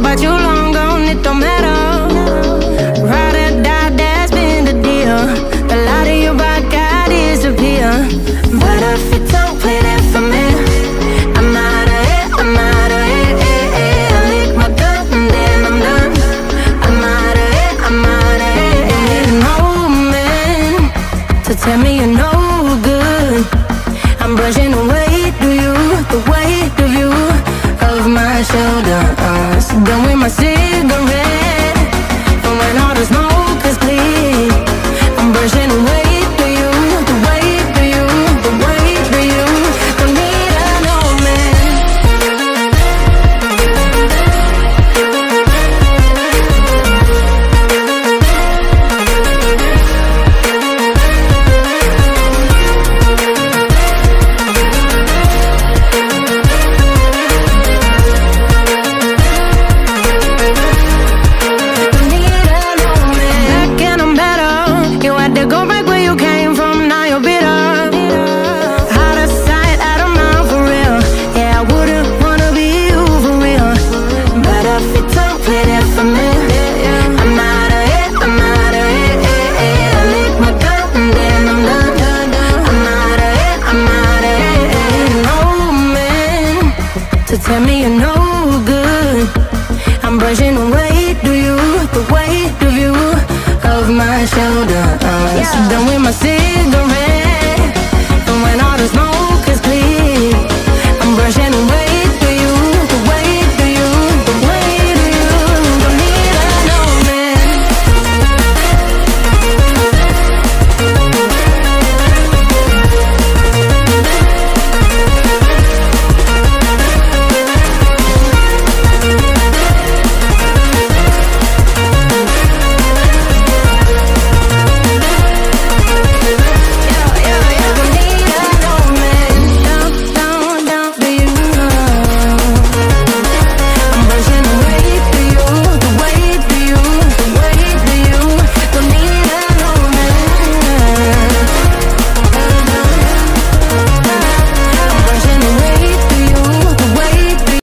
but you long gone, it don't matter. Ride or die, that's been the deal. The light of your back, I disappear. But if you don't play that for me, I'm out of it, I'm out of it. I lick my gun and then I'm done. I'm out of it, I'm out of it. Need an old man to tell me you're no good. I'm brushing the weight of you, the weight of you, of my shoulders. Done with my cigarette, and when all the smoke is clear, I'm brushing the weight of you, the weight of you, the weight of you. Don't need an old man. Go back where you came from, now you're bitter. Out of sight, out of mind for real. Yeah, I wouldn't wanna be you for real. But if you don't play that for me, I'm out of it, I'm out of it. I lick my gun and then I'm done. I'm out of it, I'm out of it. An old man to tell me you're no good. I'm brushing the weight of you, the weight of you, of my shoulders. Done with my cigarette, and when all the smoke